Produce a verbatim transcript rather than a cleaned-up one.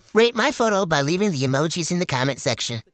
Rate my photo by leaving the emojis in the comment section.